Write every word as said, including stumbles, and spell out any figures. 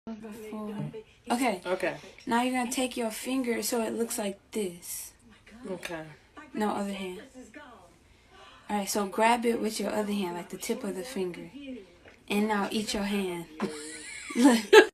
Before. Okay. Okay. Now you're gonna take your finger so it looks like this. Okay. No, other hand. Alright, so grab it with your other hand, like the tip of the finger. And now eat your hand. Look.